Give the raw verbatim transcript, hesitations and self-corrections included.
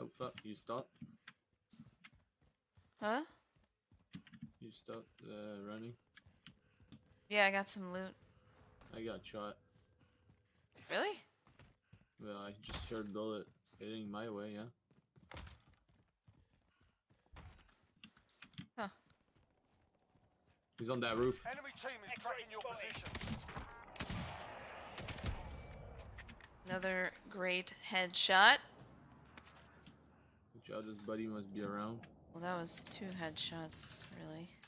Oh fuck, you stopped? Huh? You stopped uh, running? Yeah, I got some loot. I got shot. Really? Well, I just heard bullet hitting my way, yeah. Huh. He's on that roof. Enemy team is tracking your position. Another great headshot. Watch out, this buddy must be around. Well, that was two headshots, really.